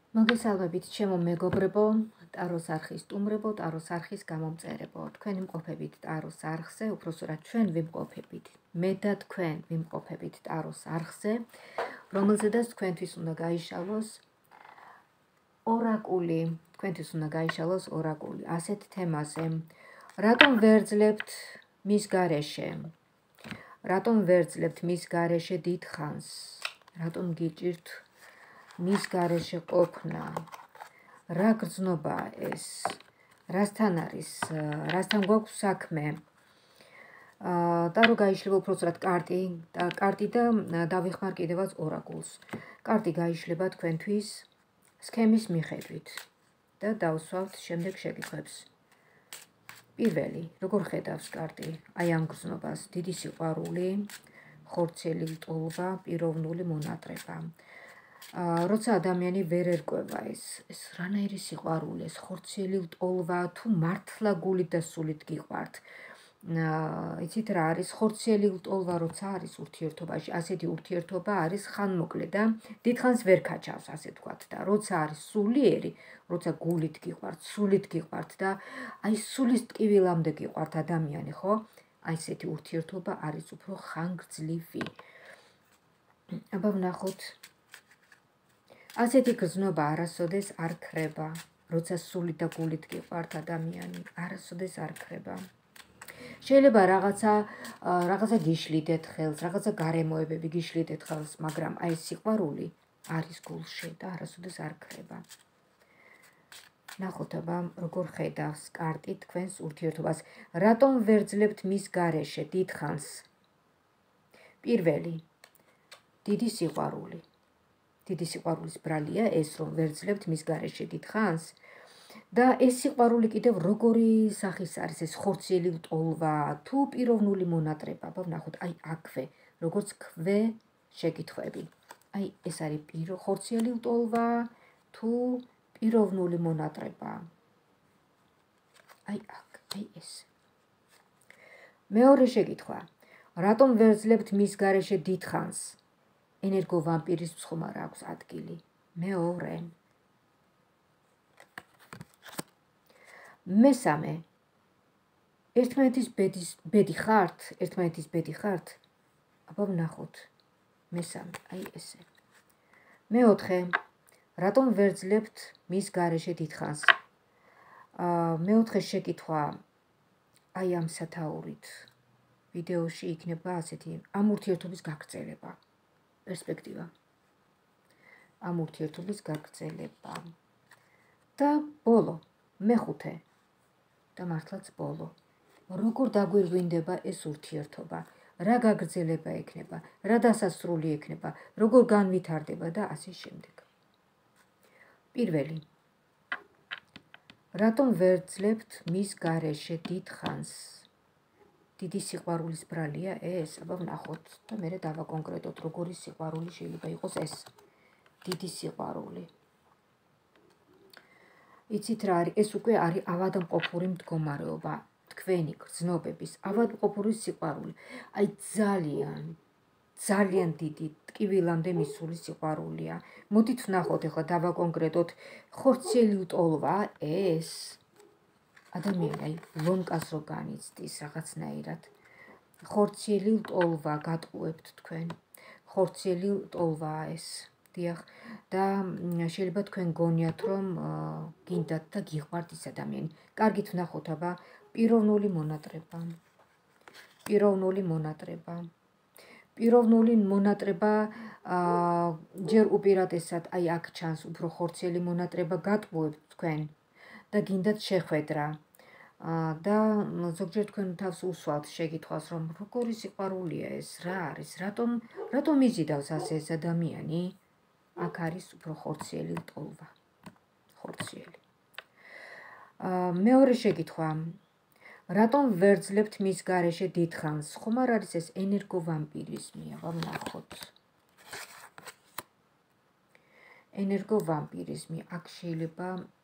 მოგესალმებით, ჩემო მეგობრებო, ტაროს არხის სტუმრებო, ტაროს არხის გამომწერებო. თქვენი მყოფებით ტაროს არხზე, უпроსტად ჩვენ ვიმყოფებით. მე და თქვენ ვიმყოფებით ტაროს არხზე, რომელზედაც თქვენთვის უნდა გაიშალოს ორაკული, თქვენთვის უნდა გაიშალოს ორაკული ასეთ თემაზე. რატომ ვერძლებთ მის გარეშე? რატომ ვერძლებთ მის გარეშე დიდხანს? რატომ გიჭირთ მის გარეშე ყოფნა? რა გრძნობაა ეს? რასთან არის? რასთან გვაქვს საქმე? ტარო გაიშლება უпроსტად კარტი და დავიხმარ კიდევაც ორაკულს. კარტი გაიშლება თქვენთვის სქემის მიხედვით და დავსვავთ შემდეგ შეკითხვებს. პირველი, როგორ ხედავს კარტი აი ამ გრძნობას? დიდი სიყვარული, ხორცელი ლტოლვა, პიროვნული მონატრება. როცა ადამიანი ვერ ერკვევა ეს რანაირი სიყვარული, ეს ხორცელი ლტოლვა, თუ მართლა გულით და სულით გიყვართ. იცით რა არის ხორცელი ლტოლვა, როცა არის ურთიერთობაში, ასეთი ურთიერთობა არის ხანმოკლე და დიდხანს ვერ ქაჩავს, ასე ვთქვათ და როცა არის სულიერი, როცა გულით გიყვართ, სულით გიყვართ და აი სულის ტკივილამდე გიყვართ ადამიანი, ხო? აი ესეთი ურთიერთობა არის უფრო ხანგრძლივი. აბა ვნახოთ. ასეთი გრძნობა არასოდეს არ ქრება, როცა სულით და გულით გიყვართ ადამიანი, არასოდეს არ ქრება. შეიძლება რაღაცა გიშლიდეთ ხელს, რაღაცა გარემოებები გიშლიდეთ ხელს, მაგრამ აი სიყვარული არის გულში და არასოდეს არ ქრება. ნახოთ აბა როგორ ხედავს კარტი თქვენს ურთიერთობას. რატომ ვერძლებთ მის გარეშე დიდხანს? პირველი, დიდი სიყვარული. დიდი სიყვარულის ბრალია ეს, რომ ვერძლებთ მის გარეშე დიდხანს და ეს სიყვარული კიდევ როგორი სახის არის, ეს ხორცელი ლტოლვა თუ პიროვნული მონატრება. აბა ვნახოთ, აი აქვე, როგორც ქვე შეკითხვები. აი ეს არის ხორცელი ლტოლვა თუ პიროვნული მონატრება. აი აქ, აი ეს. მეორე შეკითხვა. რატომ ვერძლებთ მის გარეშე დიდხანს? ენერგოვამპირის მცხომარა აქვს ადგილი. მეორე. მესამე. ერთმანეთის ბედი ხართ? ერთმანეთის ბედი ხართ? აბა ვნახოთ. მესამე, აი ესე. მეოთხე. რატომ ვერძლებთ მის გარეშე დიდხანს? მეოთხე შეკითხვა აი ამ სათაურით ვიდეოში იქნება ასეთი ამ ურთიერთობის გაგრძელება. პერსპექტივა. ამ ურთიერთობის გაგრძელება. და ბოლო, მეხუთე და მართლაც ბოლო. როგორ დაგვირგვინდება ეს ურთიერთობა? რა გაგრძელება ექნება? რა დასასრული ექნება? როგორ განვითარდება და ასე შემდეგ. პირველი. რატომ ვერძლებთ მის გარეშე დიდხანს? დიდი სიყვარულის ბრალია ეს? აბა ვნახოთ და მერე დავაკონკრეტოთ, როგორი სიყვარული შეიძლება იყოს ეს. დიდი სიყვარული. იცით რა არის? ეს უკვე არის ავადმყოფური მდგომარეობა, თქვენი გრძნობების ავადმყოფური სიყვარული. აი ძალიან დიდი ტკივილამდე მისული სიყვარულია. მოდით ვნახოთ ახლა დავაკონკრეტოთ, ხორცელი ლტოლვა ეს ადამიანი აი ლონკას რო განიცდის რაღაცნაირად. ხორცელი ლტოლვა გატყუებთ თქვენ. ხორცელი ლტოლვაა ეს. დიახ, და შეიძლება თქვენ გონიათ, რომ გინდათ და გიყვართ ის ადამიანი. კარგით ვნახოთ აბა პიროვნული მონატრება. პიროვნული მონატრება. პიროვნული მონატრება ჯერ უპირატესად აი აქ ჩანს უფრო ხორცელი მონატრება გატყუებთ თქვენ და გინდათ შეხვედრა. და ზოგჯერ თქვენ თავს უსვათ შეკითხვას, რომ როგორი სიყვარულია ეს, რა არის, რატომ იზიდავს ასე ეს ადამიანი? აქ არის უფრო ხორცელი ლტოლვა. ხორცელი. მეორე შეკითხვა. რატომ ვერძლებთ მის გარეშე დიდხანს? ხომ არ არის ეს ენერგოვამპირიზმი? აბა ვნახოთ. ენერგოვამპირიზმი აქ შეიძლება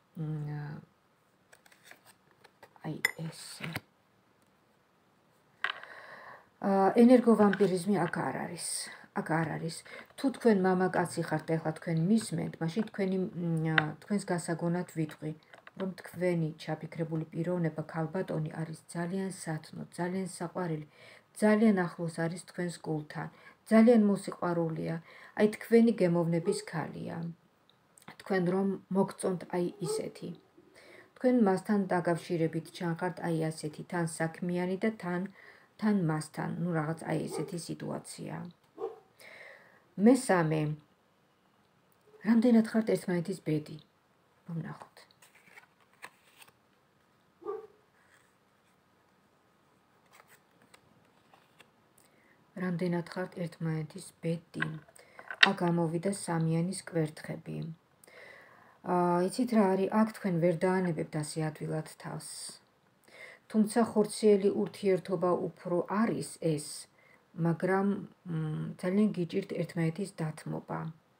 აი ესე. ენერგოვამპირიზმი აქ არ არის. აქ არ არის. თუ თქვენ მამაკაცი ხართ, ეხლა თქვენ მისმენთ, მაშინ თქვენს გასაგონად ვიტყვი, რომ თქვენი ჩაფიქრებული პიროვნება ქალბატონი არის ძალიან სათნო, ძალიან საყვარელი, ძალიან ახლოს არის თქვენს გულთან, ძალიან მოსიყვარულეა, აი თქვენი გემოვნების ქალია. თქვენ რომ მოგწონთ აი ისეთი. თქვენ მასთან დაკავშირებით ჩანხართ აი ასეთი, თან საქმიანი და თან მასთან, ну რაღაც აი ესეთი სიტუაცია. მესამე, რამდენად ხართ ერთმანეთის ბედი? ვნახოთ. რამდენად ხართ ერთმანეთის ბედი? აქ გამოვიდა სამიანის კვერთხები. იცით რა არის, აქ თქვენ ვერ დაანებებთ ასე ადვილად თავს. თუმცა ხორციელი ურთიერთობა უფრო არის ეს, მაგრამ ძალიან გიჭირთ ერთმანეთის დათმობა.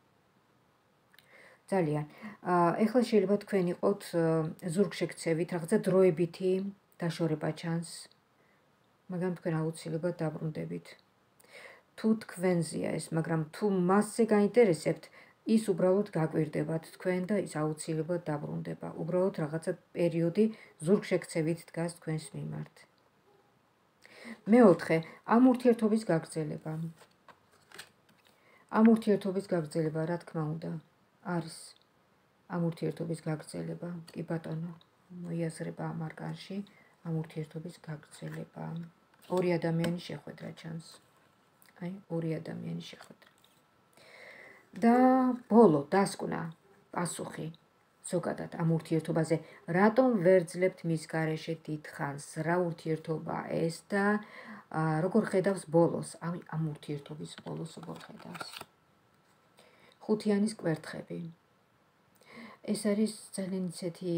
ძალიან. ეხლა შეიძლება თქვენ იყოთ ზურგშექცევით, რაღაცა დროებითი დაშორება ჩანს, მაგრამ თქვენ აუცილებლად დაბრუნდებით. თუ თქვენზეა ეს, მაგრამ თუ მასზე გაინტერესებთ, ის უბრალოდ გაკვირდებათ თქვენ და ის აუცილებლად დაბრუნდება. უბრალოდ რაღაცა პერიოდი ზურგშექცევით დგას თქვენს მიმართ. მეოთხე, ამ ურთიერთობის გაგრძელება. ამ ურთიერთობის გაგრძელება, რა თქმა უნდა, არის. ამ ურთიერთობის გაგრძელება, კი ბატონო, მოიაზრება ამ არკანში, ამ ურთიერთობის გაგრძელება. ორი ადამიანის შეხვედრა ჩანს. აი, ორი ადამიანის შეხვედრა. და ბოლო დასკვნა, პასუხი ზოგადად ამ ურთიერთობაზე, რატომ ვერ ძლებთ მის გარეშე დიდ ხანს, რა ურთიერთობაა ეს და როგორ ხედავს ბოლოს, ამ ურთიერთობის ბოლოს როგორ ხედავს. ხუთიანის კვერთხები. ეს არის ძალიან ისეთი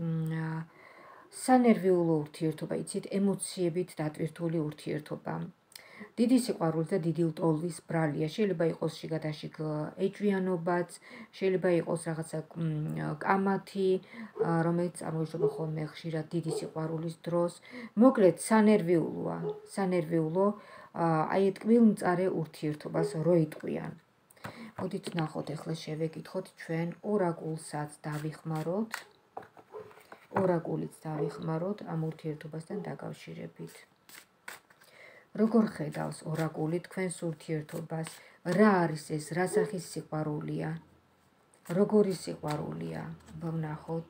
სანერვიულო ურთიერთობა, იცით, ემოციებით დატვირთული ურთიერთობა. დიდი სიყვარული და დიდი ლტოლვის ბრალია, შეიძლება იყოს შიგადაშიგ ეჭვიანობაც, შეიძლება იყოს რაღაცა კამათი, რომელიც წარმოიშვება ხოლმე ხშირად დიდი სიყვარულის დროს. მოკლედ, სანერვიულო, აი ტკბილმწარე ურთიერთობას რო იტყვიან. მოდით ნახოთ, ახლა შევეკითხოთ ჩვენ ორაკულსაც დავიხმაროთ. ორაკულიც დავიხმაროთ ამ ურთიერთობასთან დაკავშირებით. როგორ ხედავს ორაკული თქვენს ურთიერთობას? რა არის ეს? რა სახის სიყვარულია? როგორი სიყვარულია? ვნახოთ.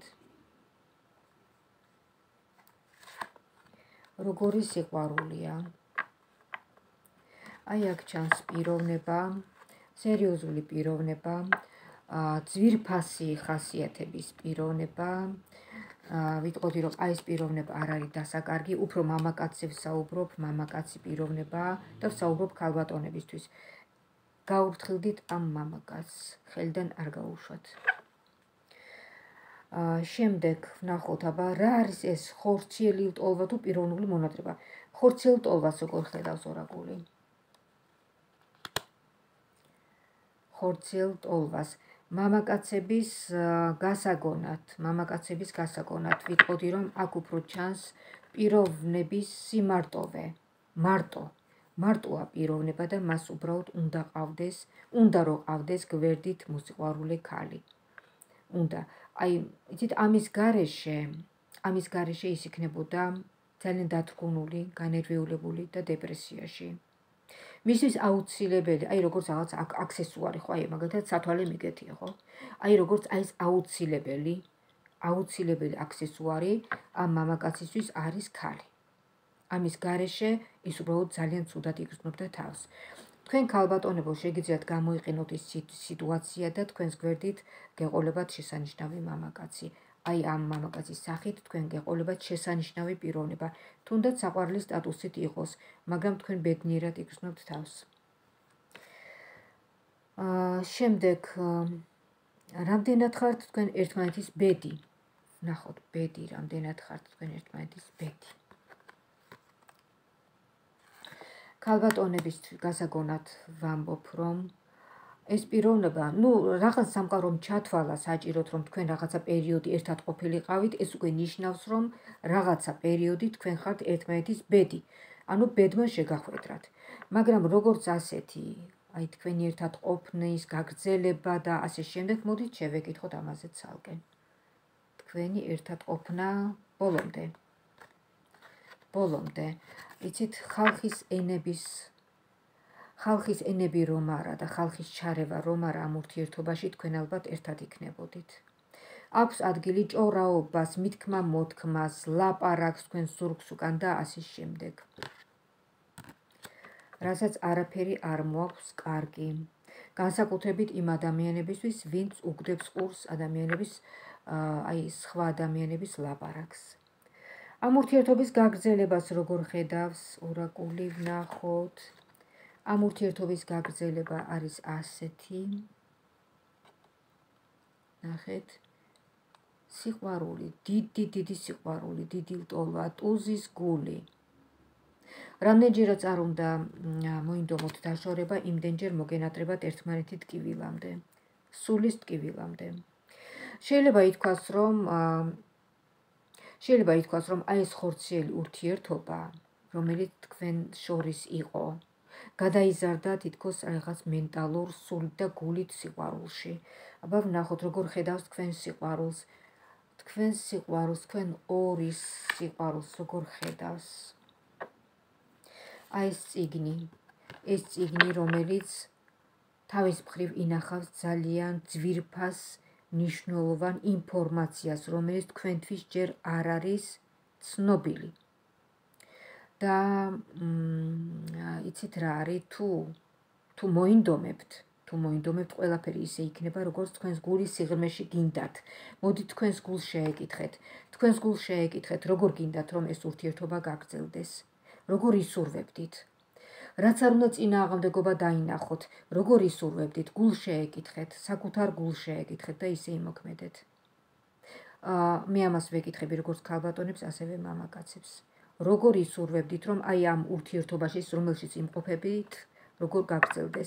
როგორი სიყვარულია? აი აქ ჩანს პიროვნება, სერიოზული პიროვნება, ძვირფასი ხასიათების პიროვნება. ვიტყოდი, რომ აი ეს პიროვნება არ არის დასაკარგი, უფრო მამაკაცებს საუბრობ, მამაკაცი პიროვნება და საუბრობ ქალბატონებისთვის. გაუფრთხილდით ამ მამაკაცს, ხელიდან არ გაუშვათ. შემდეგ ვნახოთ, აბა რა არის ეს ხორციელი ლტოლვა თუ პიროვნული მონათრება? ხორციელ ლტოლვას როგორ ხედავს ორაკული? ხორციელ ლტოლვას. მამაკაცების გასაგონად, ვიტყოდი, რომ აქ უფრო ჩანს პიროვნების სიმარტოვე, მარტოა პიროვნება და მას უბრალოდ უნდა რომ ყავდეს გვერდით მოსიყვარულე ქალი. უნდა. აი, იცით, ამის გარეშე ის იქნებოდა ძალიან დათრგუნული, განერვიულებული და დეპრესიაში. მისთვის აუცილებელი, აი როგორც რაღაც აქსესუარი, ხო, აი მაგალითად სათვალე მიგეთია, ხო? აი როგორც აი ეს აუცილებელი აქსესუარი ამ მამაკაცისთვის არის ქალი. ამის გარეშე ის უბრალოდ ძალიან ცუდად იგრძნობდა თავს. თქვენ ქალბატონებო შეგიძლიათ გამოიყენოთ ეს სიტუაცია და თქვენს გვერდით გეყოლებათ შესანიშნავი მამაკაცი. აი ამ მამაკაცის სახით თქვენ გეყოლებათ შესანიშნავი პიროვნება, თუნდაც საყვარლის სტატუსით იყოს, მაგრამ თქვენ ბედნიერად იგრძნობთ თავს. შემდეგ, რამდენად ხართ თქვენ ერთმანეთის ბედი? ვნახოთ, ბედი, რამდენად ხართ თქვენ ერთმანეთის ბედი? ქალბატონების გასაგონად ვამბობ, რომ ეს პიროვნება, რაღაც სამყარომ ჩათვალა საჭიროდ, რომ თქვენ რაღაცა პერიოდი ერთად ყოფილიყავით, ეს უკვე ნიშნავს, რომ რაღაცა პერიოდი თქვენ ხართ ერთმანეთის ბედი. ანუ ბედმა შეგახვედრათ. მაგრამ როგორც ასეთი აი თქვენი ერთად ყოფნის გაგრძელება და ასე შემდეგ. მოდით შევეკითხოთ ამაზე ცალკე. თქვენი ერთად ყოფნა ბოლომდე. იცით, ხალხის ენები რომ არა და ხალხის ჩარევა რომ არა ამ ურთიერთობაში, თქვენ ალბათ ერთად იქნებოდით. აქვს ადგილი ჭორაობას, მithქმა-მოთქმას, ლაპარაკს, თქვენ ზურგს უკან და ასე შემდეგ. რასაც არაფერი არ მოაქვს კარგი. განსაკუთრებით იმ ადამიანებისთვის, ვინც უგდებს ყურს სხვა ადამიანების ლაპარაკს. ამ ურთიერთობის გაგრძელებას როგორ ხედავს ორაკული, ვნახოთ. ამ ურთიერთობის გაგრძელება არის ასეთი. ნახეთ. სიყვარული, დიდი სიყვარული, დიდი ლტოლვა, ტუზის გული. რამდენჯერაც არ უნდა მოინდომოთ დაშორება, იმდენჯერ მოგენატრებათ ერთმანეთი ტკივილამდე, სულის ტკივილამდე. შეიძლება ითქვას, რომ აი ეს ხორციელი ურთიერთობა, რომელიც თქვენ შორის იყო, გადაიზარდა თითქოს რაღაც მენტალურ, სულით და გულით სიყვარულში. აბა ვნახოთ, როგორ ხედავს თქვენ სიყვარულს, თქვენ ორის სიყვარულს როგორ ხედავს. აი ეს წიგნი, რომელიც თავის მხრივ ინახავს ძალიან ძვირფას მნიშვნელოვან ინფორმაციას, რომელიც თქვენთვის ჯერ არ არის ცნობილი. და იცით რა არის, თუ მოინდომებთ, ყველაფერი ისე იქნება, როგორც თქვენს გულის სიღრმეში გინდათ. მოდით თქვენს გულს შეეკითხეთ, როგორ გინდათ, რომ ეს ურთიერთობა გაგრძელდეს, როგორ ისურვებდით. რაც არ უნდა წინააღმდეგობა დაინახოთ, როგორ ისურვებდით, გულს შეეკითხეთ, საკუთარ გულს შეეკითხეთ და ისე იმოქმედეთ. მე ამას ვეკითხები როგორც ქალბატონებს, ასევე მამაკაცებს. როგორ ისურვებდით, რომ აი ამ ურთიერთობაში, რომელშიც იმყოფებით, როგორ გაგრძელდეს,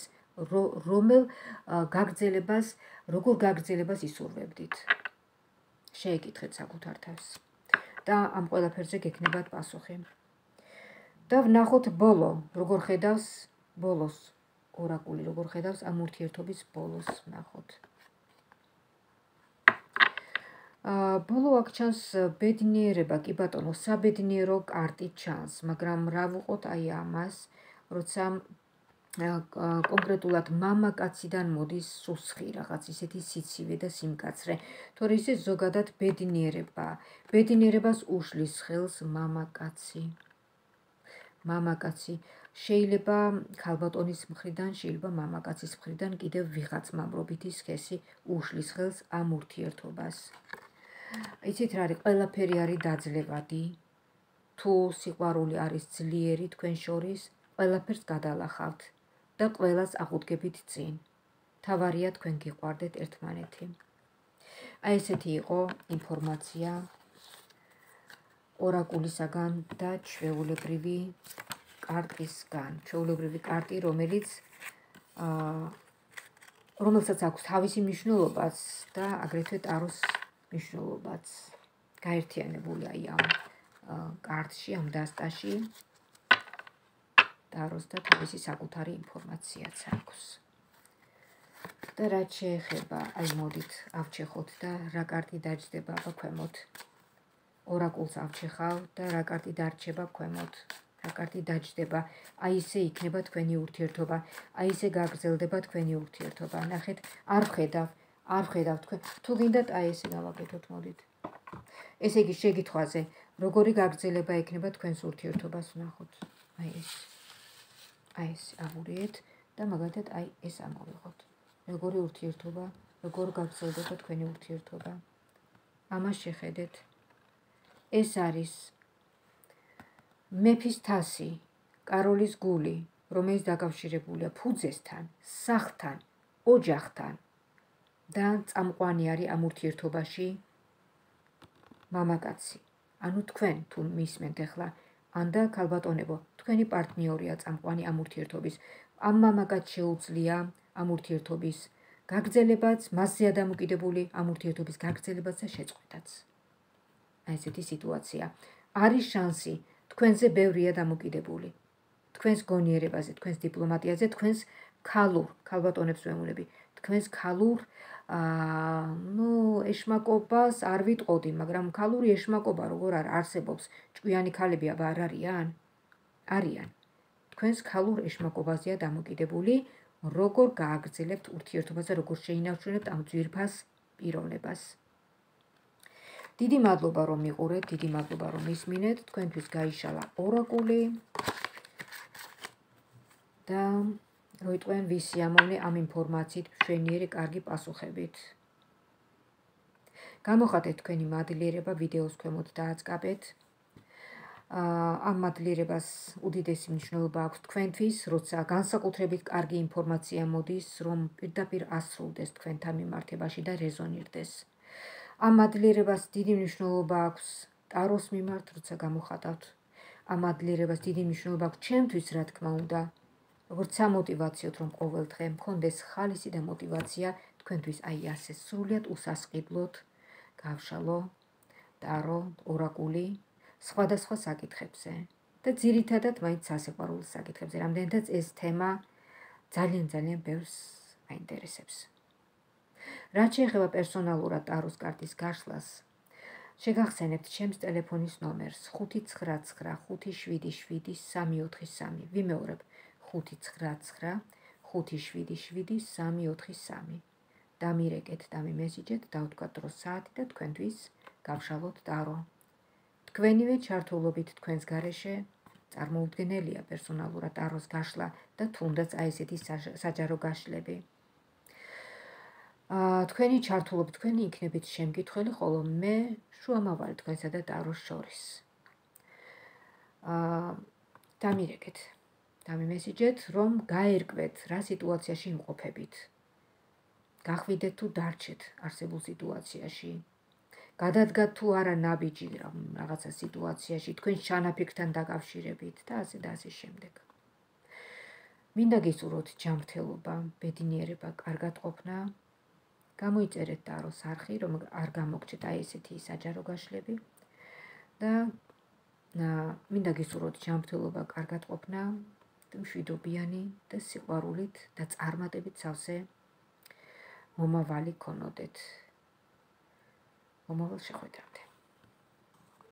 როგორ გაგრძელებას ისურვებდით. შეეკითხეთ საკუთარ თავს და ამ ყველაფერზე გექნებათ პასუხი. და ვნახოთ ბოლო, როგორ ხედავს ბოლოს, ორაკული როგორ ხედავს ამ ურთიერთობის ბოლოს, ვნახოთ. ბოლო აქ ჩანს ბედნიერება, კი ბატონო, საბედნიერო კარტი ჩანს, მაგრამ რა ვუყოთ აი ამას, როცა კონკრეტულად მამაკაციდან მოდის სუსხი, რაღაც ისეთი სიცივე და სიმკაცრე, თორე ისე ზოგადად ბედნიერებას უშლის ხელს მამაკაცი. შეიძლება ქალბატონის მხრიდან, შეიძლება მამაკაცის მხრიდან კიდევ ვიღაც მამრობითი სქესი უშლის ხელს ამ ურთიერთობას. იცით რა არის, ყველაფერი არის დაძლევადი. თუ სიყვარული არის ძლიერი თქვენ შორის, ყველაფერს გადალახავთ და ყველას აღუდგებით წინ. თავარია თქვენ გიყვარდეთ ერთმანეთი. აი ესეთი იყო ინფორმაცია ორაკულისაგან და ჩვეულებრივი კარტი, რომელსაც აქვს თავისი მნიშვნელობაც და აგრეთვე ტაროს მნიშვნელობაც. გაერთიანებულია ამ კარტში, ამ დასტაში ტაროს და თავისი საკუთარი ინფორმაციაც აქვს. და რაც შეეხება, აი მოდით ავჩეხოთ და რა კარტი დაჯდება აბა ქვემოთ. ორაკულს ავჩეხავ და რა კარტი დარჩება ქვემოთ. რა კარტი დაჯდება, აი ისე იქნება თქვენი ურთიერთობა, აი ისე გაგრძელდება თქვენი ურთიერთობა. ნახეთ, არ ვხედავ თქვენ. თუ გინდათ, აი ესე გავაკეთოთ, მოდით. ესე იგი შეკითხვაზე, როგორი გაგრძელება ექნება თქვენს ურთიერთობას, ვნახოთ. აი ეს ავურიეთ და მაგალითად აი ეს ამოვიღოთ. როგორი ურთიერთობა, როგორ გაგრძელდება თქვენი ურთიერთობა. ამას შეხედეთ. ეს არის მეფის თასი, კაროლის გული, რომელიც დაკავშირებულია ფუძესთან, სახლთან, ოჯახთან და წამყვანი არის ამ ურთიერთობაში მამაკაცი. ანუ თქვენ თუ მისმენთ ახლა, ანდა ქალბატონებო, თქვენი პარტნიორია წამყვანი ამ ურთიერთობის. ამ მამაკაცს შეუძლია ამ ურთიერთობის გაგრძელებაც, მასზე დამოკიდებული ამ ურთიერთობის გაგრძელებაც და შეწყვეტაც. აი ესეთი სიტუაცია. არის შანსი, თქვენზე ბევრია დამოკიდებული. თქვენს გონიერებაზე, თქვენს დიპლომატიაზე, თქვენს ქალბატონებს ვემულები, თქვენს ქალურ ეშმაკობას არ ვიტყოდი, მაგრამ ქალური ეშმაკობა როგორ არსებობს, ჭკვიანი ქალები აბა არ არიან? არიან. თქვენს ქალურ ეშმაკობაზეა დამოკიდებული, როგორ გააგრძელებთ ურთიერთობას და როგორ შეინარჩუნებთ ამ ძვირფას პიროვნებას. დიდი მადლობა რომ მიყურეთ, დიდი მადლობა რომ ისმინეთ, თქვენთვის გაიშალა ორაკული და როიტყვენ ვის სიამოვნე ამ ინფორმაციით მშვენიერი კარგი პასუხებით. გამოხატეთ თქვენი მადლიერება ვიდეოს ქვემოთ დააწყაბეთ. ამ მადლიერებას უდიდესი მნიშვნელობა აქვს თქვენთვის, როცა განსაკუთრებით კარგი ინფორმაცია მოდის, რომ პირდაპირ ასრულდეს თქვენთან მიმართებაში და რეზონირდეს. ამ მადლიერებას დიდი მნიშვნელობა აქვს ტაროს მიმართ, როცა გამოხატავთ. ამ მადლიერებას დიდი მნიშვნელობა აქვს ჩემთვის, რა თქმა უნდა, როგორც სამოტივაციოდ, რომ ყოველდღე მქონდეს ხალისი და мотиваცია თქვენთვის აი ასე სრულიად უსასყიდლოდ გავშალო ტარო, ორაკული სხვადასხვა საკითხებზე და ძირითადად მაინც სასიყვარულო საკითხებზე, რამდენადაც ეს თემა ძალიან ბევრს აინტერესებს. რაც შეეხება პერსონალურად ტაროს კარტის გაშლას, შეგახსენებთ ჩემს ტელეფონის ნომერს 599577343. ვიმეორებ 599577343. დამირეკეთ, დამიმესიჯეთ, დავთქვათ დრო საათი და თქვენთვის გავშალოთ ტარო. თქვენივე ჩართულობით თქვენს გარეშე წარმოუდგენელია პერსონალურად ტაროს გაშლა და თუნდაც აი ესეთი საჯარო გაშლები. თქვენი ჩართულობით თქვენი იქნებით შემკითხველი, ხოლო მე შუამავალი თქვენსა და ტაროს შორის. დამირეკეთ, დამიმესიჯეთ, რომ გაერკვეთ რა სიტუაციაში იმყოფებით. გახვიდეთ თუ დარჩეთ არსებულ სიტუაციაში. გადადგათ თუ არა ნაბიჯი რაღაცა სიტუაციაში, თქვენ ჩანაფიქრთან დაკავშირებით და ასე შემდეგ. მინდა გისურვოთ ჯანმრთელობა, ბედნიერება, კარგად ყოფნა. გამოიწერეთ ტაროს არხი, რომ არ გამოგჩეთ აი ესეთი საჯარო გაშლები და მინდა გისურვოთ ჯანმრთელობა, კარგად ყოფნა, მშვიდობიანი და სიყვარულით და წარმატებით სავსე მომავალი გქონოდეთ. მომავალ შეხვედრამდე.